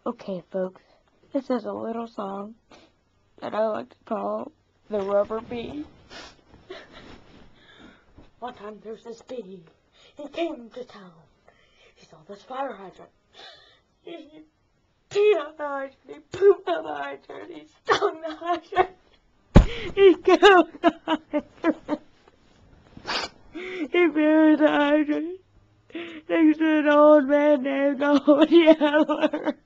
Okay, folks, this is a little song that I like to call the Rubber Bee. One time there's this bee. He came to town. He saw this fire hydrant. He peed on the hydrant. He pooped on the hydrant. He stung the hydrant. He killed the hydrant. He buried the hydrant next to an old man named Old Yeller.